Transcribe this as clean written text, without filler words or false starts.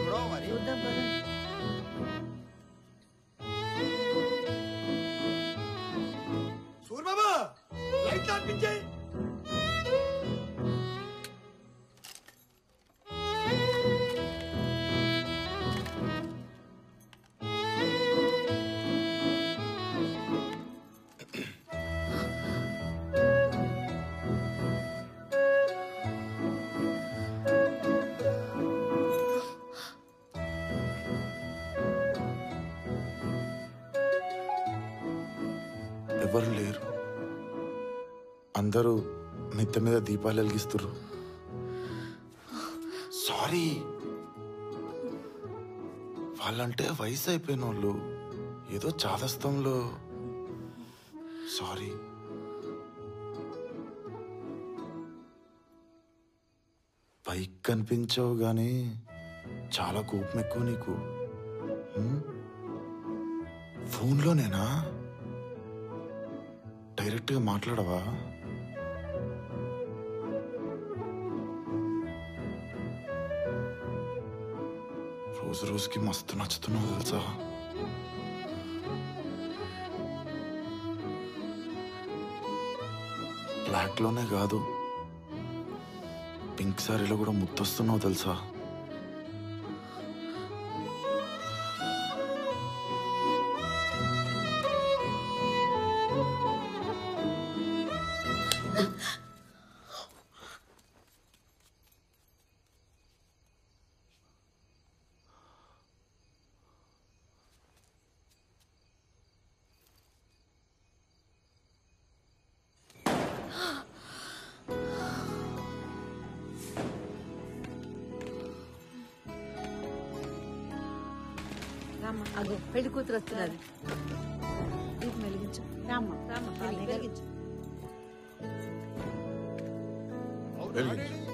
చూద్దాం పదండి. సూర్యబాబు లైట్ ఆర్పించాయి. ఎవరు లేరు, అందరూ మిత్త మీద దీపాలు వెలిగిస్తున్నారు. సారీ, వాళ్ళంటే వయసు అయిపోయిన వాళ్ళు, ఏదో చాదస్తంలో. సారీ. పైకి కనిపించావు గానీ చాలా కోపం ఎక్కువ నీకు. ఫోన్లోనేనా? డైరెక్ట్గా మాట్లాడవా? రోజు రోజుకి మస్తు నచ్చుతున్నావు తెలుసా. బ్లాక్లోనే కాదు, పింక్ సారీలో కూడా ముద్దొస్తున్నావు తెలుసా. అగో పెళ్లి కూతురు వస్తున్నది. దీపం వెలిగించు. రామ్మ రామ్మ వెలిగించు.